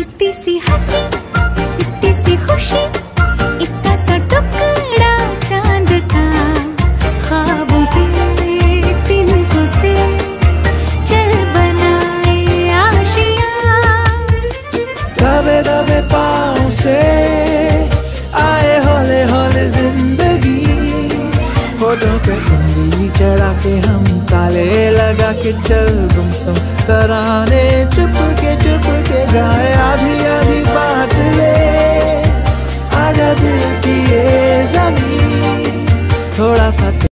इतनी सी हंसी, इतनी सी खुशी, इतना सा टुकड़ा चांद का, ख्वाबों के तिनकों से चल बनाए आशियां। दबे दबे पाँव से आए हौले हौले जिंदगी, होठों पे उंगली चढ़ा के हम ताले लगा के चल गुमसुम तराने चुप के गाए। आधी आधी बात ले आजा दिल की ये ज़मीं, थोड़ा सा